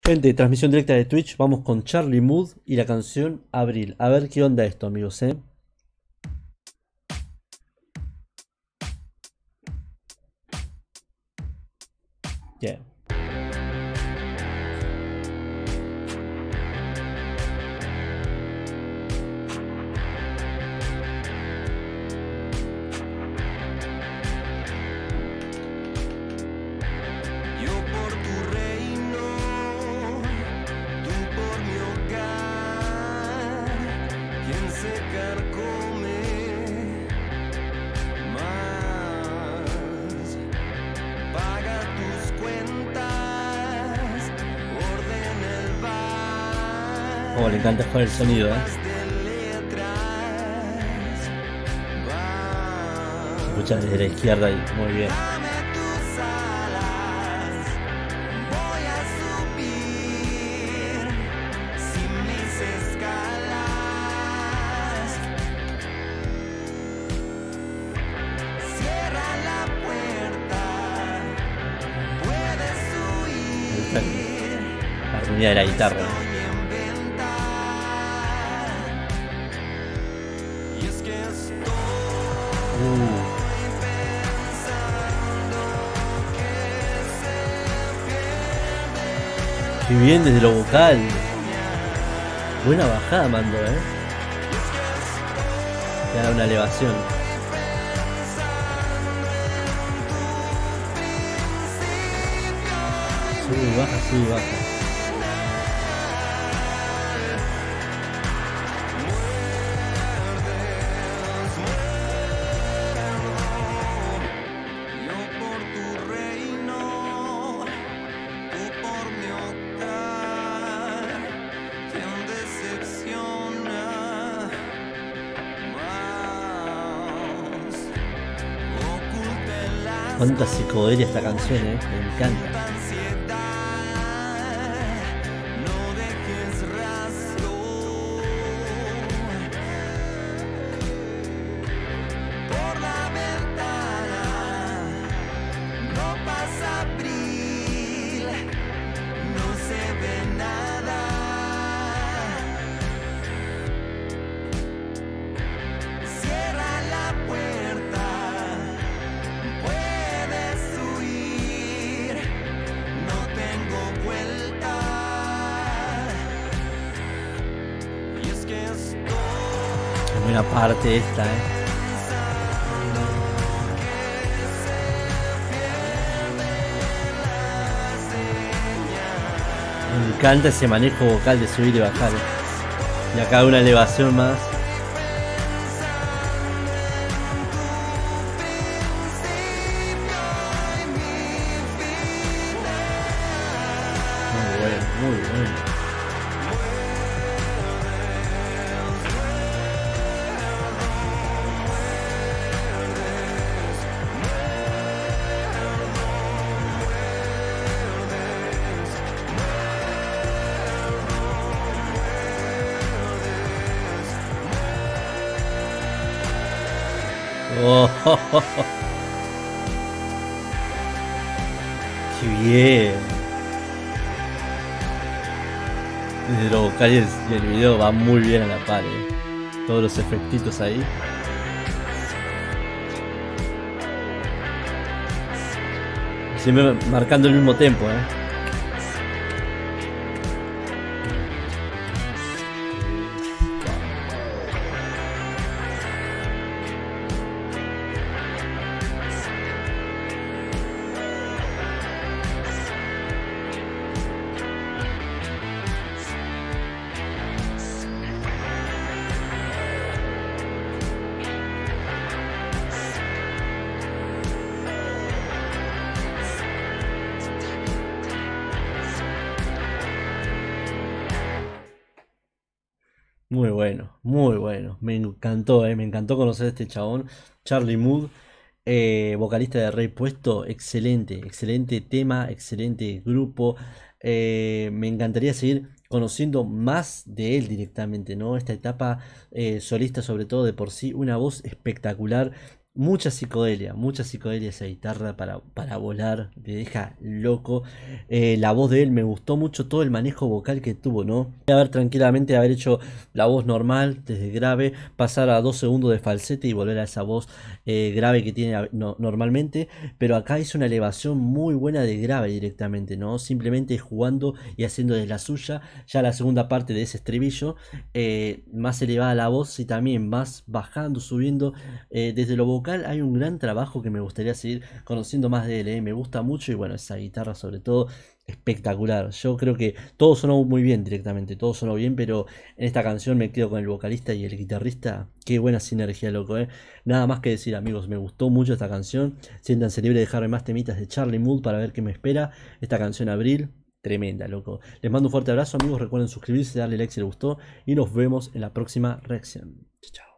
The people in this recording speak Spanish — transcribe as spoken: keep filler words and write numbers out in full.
Gente, transmisión directa de Twitch. Vamos con Charlie Mood y la canción Abril. A ver qué onda esto, amigos, ¿eh? Bien. Oh, le encanta jugar el sonido, ¿eh? Se escucha desde la izquierda ahí, muy bien. La armonía de la guitarra, ¿eh? Uh. Qué bien desde lo vocal. Buena bajada mando, eh. Ya da una elevación. Sube y baja, sube y baja. Cuánta psicodelia esta canción, eh. Me encanta. Buena parte esta, eh. Me encanta ese manejo vocal de subir y bajar, eh. Y acá una elevación más. Muy bueno, muy bueno. Oh, oh, oh, oh. Qué bien. Desde los vocales y el video va muy bien a la par, eh. Todos los efectitos ahí. Siempre marcando el mismo tempo, eh. Muy bueno, muy bueno. Me encantó, eh, me encantó conocer a este chabón. Charlie Mood, eh, vocalista de Rey Puesto. Excelente, excelente tema, excelente grupo. Eh, me encantaría seguir conociendo más de él directamente, ¿no? Esta etapa eh, solista, sobre todo de por sí, una voz espectacular. Mucha psicodelia, mucha psicodelia esa guitarra para, para volar, te deja loco. Eh, la voz de él me gustó mucho, todo el manejo vocal que tuvo, ¿no? Podría haber tranquilamente haber hecho la voz normal, desde grave, pasar a dos segundos de falsete y volver a esa voz eh, grave que tiene no- normalmente. Pero acá hizo una elevación muy buena de grave directamente, ¿no? Simplemente jugando y haciendo de la suya. Ya la segunda parte de ese estribillo, eh, más elevada la voz y también más bajando, subiendo. Eh, desde lo vocal hay un gran trabajo que me gustaría seguir conociendo más de él, eh. Me gusta mucho y bueno, esa guitarra sobre todo espectacular. Yo creo que todo sonó muy bien directamente, todo sonó bien, pero en esta canción me quedo con el vocalista y el guitarrista. Qué buena sinergia, loco, eh. Nada más que decir, amigos, me gustó mucho esta canción. Siéntanse libres de dejarme más temitas de Charlie Mood para ver qué me espera. Esta canción Abril, tremenda, loco. Les mando un fuerte abrazo, amigos. Recuerden suscribirse, darle like si les gustó y nos vemos en la próxima reacción. Chao.